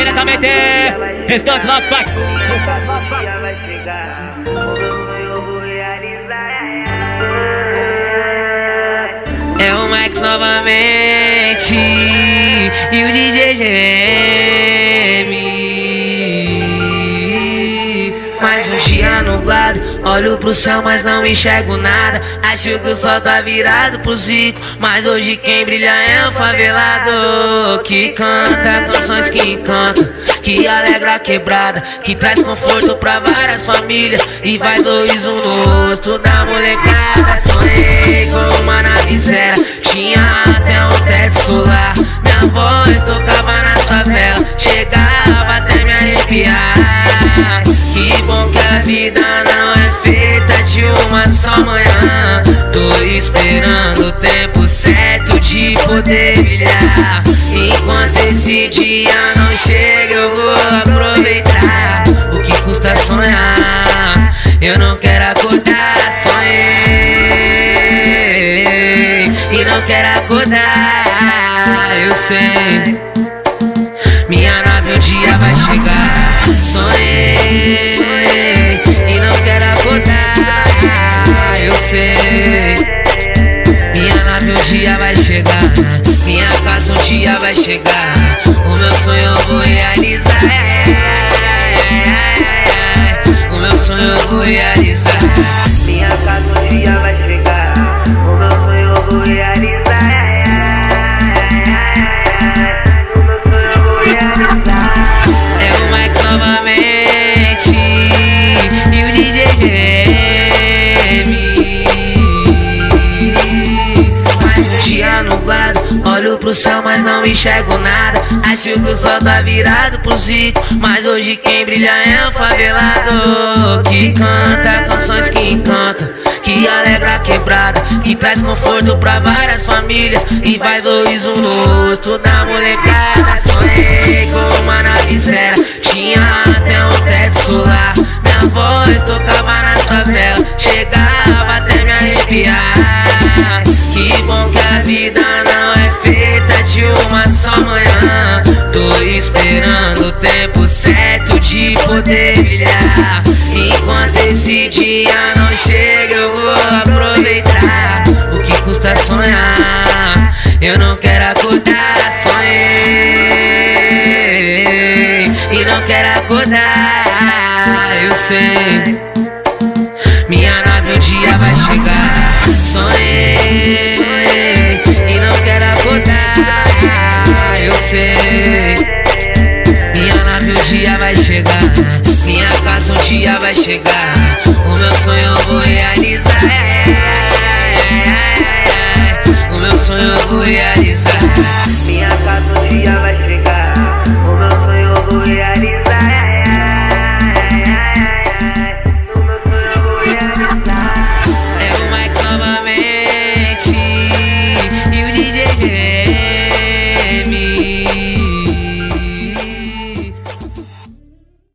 diretamente Restante Love Pack. É o Max novamente e o DJ GM. Mais um dia nublado, olho pro céu mas não enxergo nada. Acho que o sol tá virado pro Zico, mas hoje quem brilha é o favelado. Que canta canções que encantam, que alegra a quebrada, que traz conforto pra várias famílias e vai sorriso no rosto da molecada. Sonhei com uma nave zero, tinha até um teto solar. Minha voz tocava nas favelas, chegava até me arrepiar. Que bom que a vida não é feita de uma só manhã. Tô esperando o tempo certo de poder brilhar. Enquanto esse dia não chega eu vou aproveitar. O que custa sonhar? Eu não quero acordar. Sonhei e não quero acordar. Eu sei, minha nave um dia vai chegar. Sonhei e não quero acordar. Eu sei, minha nave um dia vai chegar. Minha casa um dia vai chegar. O meu sonho eu vou realizar. O meu sonho eu vou realizar. Minha casa um dia vai chegar. O meu sonho eu vou realizar. O meu sonho eu vou realizar. É o Mike novamente e o DJ GM. Mais um dia nublado, olho pro céu mas não enxergo nada. Acho que o sol tá virado pro Zico, mas hoje quem brilha é o favelado. Que canta canções que encantam, que alegra a quebrada, que traz conforto pra várias famílias e vai sorriso no rosto da molecada. Sonhei com uma nave zero, tinha até um teto solar. Minha voz tocava nas favelas, chegava até me arrepiar. Que bom que a vida não é feita de uma só manhã. Tô esperando o tempo certo de poder brilhar. Enquanto esse dia não chega eu vou aproveitar. O que custa sonhar? Eu não quero acordar. Sonhei e não quero acordar. Eu sei, minha nave um dia vai chegar. Sonhei e não quero acordar. Eu sei, minha nave um dia vai chegar. Minha casa um dia vai chegar. O meu sonho eu vou realizar. O meu sonho eu vou realizar. Minha casa um dia vai chegar. O meu sonho eu vou realizar.